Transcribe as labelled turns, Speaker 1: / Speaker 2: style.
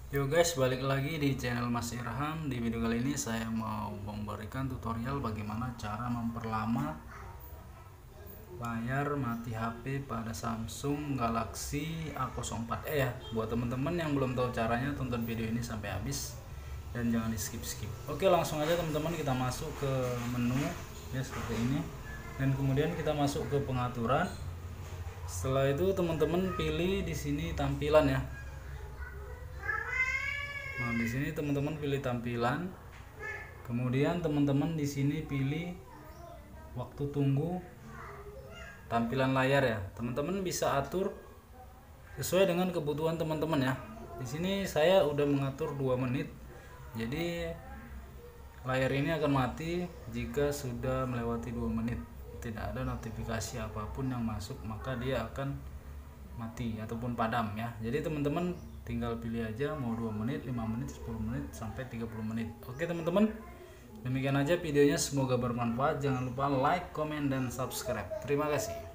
Speaker 1: Yo guys, balik lagi di channel Mas Irham. Di video kali ini saya mau memberikan tutorial bagaimana cara memperlama layar mati HP pada Samsung Galaxy A04e ya. Buat teman-teman yang belum tahu caranya, tonton video ini sampai habis dan jangan di skip-skip. Oke, langsung aja teman-teman, kita masuk ke menu ya seperti ini. Dan kemudian kita masuk ke pengaturan. Setelah itu teman-teman pilih di sini tampilan ya. Nah, di sini teman-teman pilih tampilan. Kemudian teman-teman di sini pilih waktu tunggu tampilan layar ya. Teman-teman bisa atur sesuai dengan kebutuhan teman-teman ya. Di sini saya udah mengatur 2 menit. Jadi layar ini akan mati jika sudah melewati 2 menit. Tidak ada notifikasi apapun yang masuk, maka dia akan mati ataupun padam ya. Jadi teman-teman tinggal pilih aja mau 2 menit, 5 menit, 10 menit sampai 30 menit. Oke teman-teman, demikian aja videonya, semoga bermanfaat. Jangan lupa like, komen, dan subscribe. Terima kasih.